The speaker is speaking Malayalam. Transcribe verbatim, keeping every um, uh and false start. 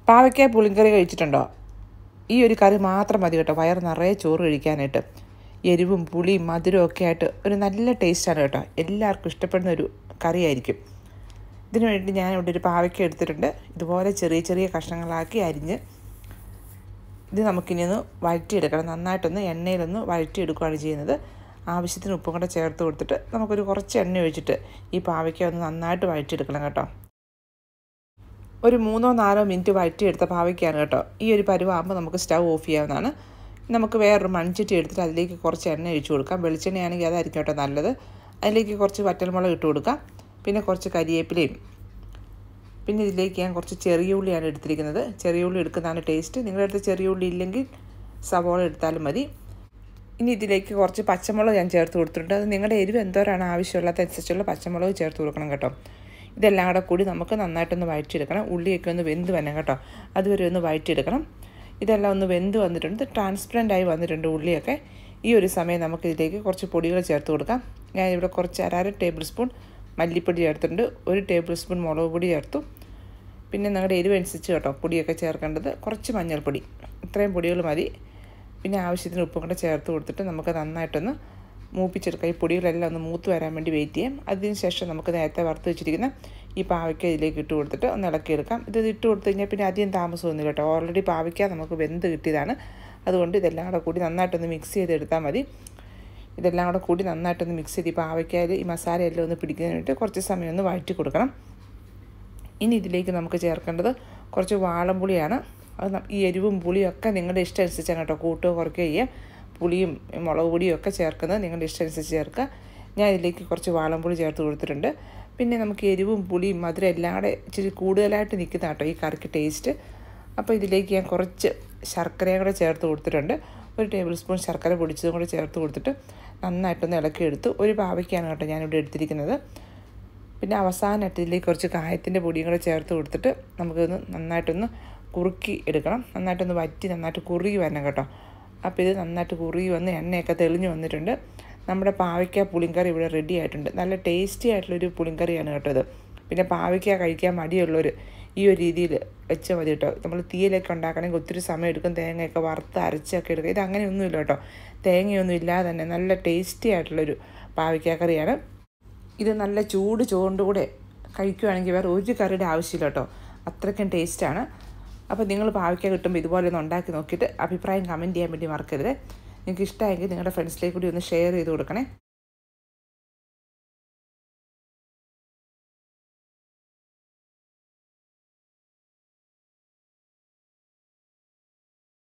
പാവയ്ക്ക പുളിങ്കറി കഴിച്ചിട്ടുണ്ടോ? ഈ ഒരു കറി മാത്രം മതി കേട്ടോ വയറ് നിറയെ ചോറ് കഴിക്കാനായിട്ട്. എരിവും പുളിയും മധുരവും ഒക്കെ ആയിട്ട് ഒരു നല്ല ടേസ്റ്റാണ് കേട്ടോ. എല്ലാവർക്കും ഇഷ്ടപ്പെടുന്ന ഒരു കറിയായിരിക്കും. ഇതിനു വേണ്ടി ഞാൻ ഇവിടെ ഒരു പാവയ്ക്ക എടുത്തിട്ടുണ്ട്. ഇതുപോലെ ചെറിയ ചെറിയ കഷ്ണങ്ങളാക്കി അരിഞ്ഞ് ഇത് നമുക്കിനി ഒന്ന് വഴറ്റിയെടുക്കണം. നന്നായിട്ടൊന്ന് എണ്ണയിലൊന്ന് വഴറ്റിയെടുക്കുകയാണ് ചെയ്യുന്നത്. ആവശ്യത്തിന് ഉപ്പും കൂടെ ചേർത്ത് കൊടുത്തിട്ട് നമുക്കൊരു കുറച്ച് എണ്ണ ഒഴിച്ചിട്ട് ഈ പാവയ്ക്ക ഒന്ന് നന്നായിട്ട് വഴറ്റിയെടുക്കണം കേട്ടോ. ഒരു മൂന്നോ നാലോ മിനിറ്റ് വഴറ്റിയെടുത്ത പാവയ്ക്കാണ് കേട്ടോ. ഈ ഒരു പരുവാകുമ്പോൾ നമുക്ക് സ്റ്റൗ ഓഫ് ചെയ്യാവുന്നതാണ്. നമുക്ക് വേറൊരു മൺചട്ടി എടുത്തിട്ട് അതിലേക്ക് കുറച്ച് എണ്ണ ഒഴിച്ചു കൊടുക്കാം. വെളിച്ചെണ്ണയാണെങ്കിൽ അതായിരിക്കും കേട്ടോ നല്ലത്. അതിലേക്ക് കുറച്ച് വറ്റൽമുളക് ഇട്ട് കൊടുക്കാം. പിന്നെ കുറച്ച് കരിവേപ്പിലയും. പിന്നെ ഇതിലേക്ക് ഞാൻ കുറച്ച് ചെറിയ ഉള്ളിയാണ് എടുത്തിരിക്കുന്നത്. ചെറിയ ഉള്ളി എടുക്കുന്നതാണ് ടേസ്റ്റ്. നിങ്ങളുടെ അടുത്ത് ചെറിയ ഉള്ളി ഇല്ലെങ്കിൽ സവോള എടുത്താലും മതി. ഇനി ഇതിലേക്ക് കുറച്ച് പച്ചമുളക് ഞാൻ ചേർത്ത് കൊടുത്തിട്ടുണ്ട്. അത് നിങ്ങളുടെ എരിവ് എന്തോരാണ് ആവശ്യമുള്ളതനുസരിച്ചുള്ള പച്ചമുളക് ചേർത്ത് കൊടുക്കണം കേട്ടോ. ഇതെല്ലാം കൂടെ കൂടി നമുക്ക് നന്നായിട്ടൊന്ന് വഴറ്റിയെടുക്കണം. ഉള്ളിയൊക്കെ ഒന്ന് വെന്ത് വരണം കേട്ടോ. അതുവരെ ഒന്ന് വഴറ്റിയെടുക്കണം. ഇതെല്ലാം ഒന്ന് വെന്ത് വന്നിട്ടുണ്ട്. ട്രാൻസ്പെറൻ്റായി വന്നിട്ടുണ്ട് ഉള്ളിയൊക്കെ. ഈ ഒരു സമയം നമുക്ക് ഇതിലേക്ക് കുറച്ച് പൊടികൾ ചേർത്ത് കൊടുക്കാം. ഞാനിവിടെ കുറച്ച് അര ടേബിൾ സ്പൂൺ മല്ലിപ്പൊടി ചേർത്തിട്ടുണ്ട്. ഒരു ടേബിൾ സ്പൂൺ മുളക് പൊടി ചേർത്തു. പിന്നെ നിങ്ങളുടെ എരിവ് അനുസരിച്ച് കേട്ടോ പൊടിയൊക്കെ ചേർക്കേണ്ടത്. കുറച്ച് മഞ്ഞൾപ്പൊടി, ഇത്രയും പൊടികൾ മതി. പിന്നെ ആവശ്യത്തിന് ഉപ്പും കൂടെ ചേർത്ത് കൊടുത്തിട്ട് നമുക്ക് നന്നായിട്ടൊന്ന് മൂപ്പിച്ചെടുക്കാം. ഈ പൊടികളെല്ലാം ഒന്ന് മൂത്ത് വരാൻ വേണ്ടി വെയിറ്റ് ചെയ്യാം. അതിന് ശേഷം നമുക്ക് നേരത്തെ വറുത്ത് വെച്ചിരിക്കുന്ന ഈ പാവയ്ക്ക ഇതിലേക്ക് ഇട്ട് കൊടുത്തിട്ട് ഒന്ന് ഇളക്കിയെടുക്കാം. ഇത് ഇട്ട് കൊടുത്തു കഴിഞ്ഞാൽ പിന്നെ അധികം താമസമൊന്നുമില്ല കേട്ടോ. ഓൾറെഡി പാവയ്ക്ക നമുക്ക് വെന്ത് കിട്ടിയതാണ്. അതുകൊണ്ട് ഇതെല്ലാം കൂടെ കൂടി നന്നായിട്ടൊന്ന് മിക്സ് ചെയ്തെടുത്താൽ മതി. ഇതെല്ലാം കൂടെ കൂടി നന്നായിട്ടൊന്ന് മിക്സ് ചെയ്ത് ഈ പാവയ്ക്കയിൽ ഈ മസാലയെല്ലാം ഒന്ന് പിടിക്കുന്നതിന് വേണ്ടി കുറച്ച് സമയം ഒന്ന് വഴറ്റി കൊടുക്കണം. ഇനി ഇതിലേക്ക് നമുക്ക് ചേർക്കേണ്ടത് കുറച്ച് വാളംപുളിയാണ്. അത് ഈ എരിവും പുളിയും ഒക്കെ നിങ്ങളുടെ ഇഷ്ടം അനുസരിച്ചാണ് കേട്ടോ. കൂട്ടുകയോ കുറയ്ക്കുകയോ ചെയ്യാം. പുളിയും മുളക് പൊടിയും ഒക്കെ ചേർക്കുന്നത് നിങ്ങളുടെ ഇഷ്ടം അനുസരിച്ച് ചേർക്കുക. ഞാൻ ഇതിലേക്ക് കുറച്ച് വാളംപുളി ചേർത്ത് കൊടുത്തിട്ടുണ്ട്. പിന്നെ നമുക്ക് എരിവും പുളിയും മധുരം എല്ലാം കൂടെ ഇച്ചിരി കൂടുതലായിട്ട് നിൽക്കുന്ന കേട്ടോ ഈ കറിക്ക് ടേസ്റ്റ്. അപ്പോൾ ഇതിലേക്ക് ഞാൻ കുറച്ച് ശർക്കരയും കൂടെ ചേർത്ത് കൊടുത്തിട്ടുണ്ട്. ഒരു ടേബിൾ സ്പൂൺ ശർക്കര പൊടിച്ചതും കൂടെ ചേർത്ത് കൊടുത്തിട്ട് നന്നായിട്ടൊന്ന് ഇളക്കിയെടുത്തു. ഒരു പാവയ്ക്കാണ് കേട്ടോ ഞാനിവിടെ എടുത്തിരിക്കുന്നത്. പിന്നെ അവസാനമായിട്ട് ഇതിലേക്ക് കുറച്ച് കായത്തിൻ്റെ പൊടിയും കൂടെ ചേർത്ത് കൊടുത്തിട്ട് നമുക്കൊന്ന് നന്നായിട്ടൊന്ന് കുറുക്കി എടുക്കണം. നന്നായിട്ടൊന്ന് വറ്റി നന്നായിട്ട് കുറുകി വരണം കേട്ടോ. അപ്പോൾ ഇത് നന്നായിട്ട് കുറുകി വന്ന് എണ്ണയൊക്കെ തെളിഞ്ഞ് വന്നിട്ടുണ്ട്. നമ്മുടെ പാവയ്ക്ക പുളിങ്കറി ഇവിടെ റെഡി ആയിട്ടുണ്ട്. നല്ല ടേസ്റ്റി ആയിട്ടുള്ളൊരു പുളിങ്കറിയാണ് കേട്ടോ ഇത്. പിന്നെ പാവയ്ക്ക കഴിക്കാൻ മടിയുള്ളവർ ഈ ഒരു രീതിയിൽ വെച്ചാൽ മതി കേട്ടോ. നമ്മൾ തീയിലൊക്കെ ഉണ്ടാക്കണമെങ്കിൽ ഒത്തിരി സമയം എടുക്കും. തേങ്ങയൊക്കെ വറുത്ത് അരച്ചൊക്കെ എടുക്കുക. ഇത് അങ്ങനെയൊന്നുമില്ല കേട്ടോ. തേങ്ങയൊന്നും ഇല്ലാതെ തന്നെ നല്ല ടേസ്റ്റി ആയിട്ടുള്ളൊരു പാവയ്ക്ക കറിയാണ് ഇത്. നല്ല ചൂട് ചോറിൻ്റെ കൂടെ കഴിക്കുകയാണെങ്കിൽ വേറെ ഒരു കറിയുടെ ആവശ്യമില്ല കേട്ടോ. അത്രയ്ക്കും ടേസ്റ്റാണ്. അപ്പോൾ നിങ്ങൾ പാവയ്ക്ക കിട്ടുമ്പോൾ ഇതുപോലെ ഒന്ന് ഉണ്ടാക്കി നോക്കിയിട്ട് അഭിപ്രായം കമൻറ്റ് ചെയ്യാൻ വേണ്ടി മറക്കരുത്. നിങ്ങൾക്ക് ഇഷ്ടമായെങ്കിൽ നിങ്ങളുടെ ഫ്രണ്ട്സിലേക്ക് കൂടി ഒന്ന് ഷെയർ ചെയ്ത് കൊടുക്കണേ.